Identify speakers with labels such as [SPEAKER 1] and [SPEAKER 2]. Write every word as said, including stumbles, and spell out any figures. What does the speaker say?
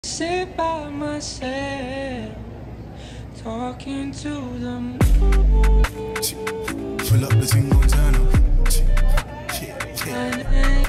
[SPEAKER 1] Sit by myself, talking to the moon.
[SPEAKER 2] Pull up the thing, go turn up. Yeah, yeah.